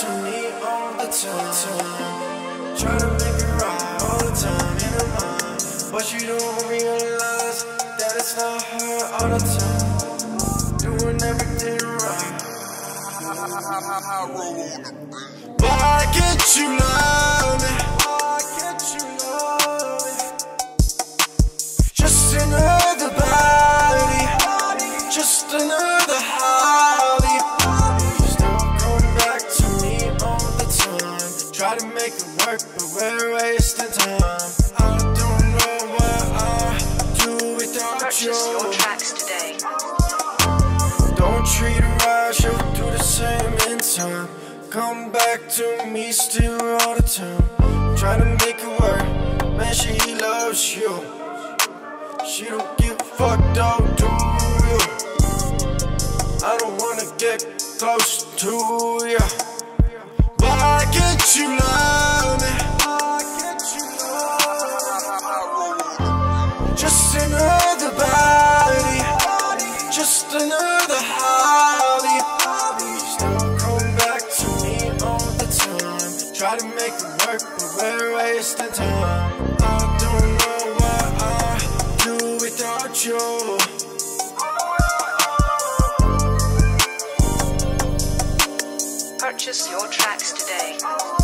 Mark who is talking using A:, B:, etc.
A: to me all the time. Try to make it right all the time in her mind, but she don't realize that it's not her all the time. Doing everything right. Why can't you love me? Why can't you love me? Just another body, just another hobby. Still going back to me all the time. Try to make it work, but we're wasting time. I don't know what I do without
B: Purchase
A: you.
B: your tracks today.
A: Don't treat her right, she'll do the same in time. Come back to me still all the time. Try to make it work, man, she loves you. She don't give a fuck, don't do you. I don't wanna get close to you. Why can't you love me? Why can't you love me? Just another body, just another hobby. Still come back to me all the time. Try to make it work, but we're wasting time. I don't know what I do without you.
B: Purchase your tracks today.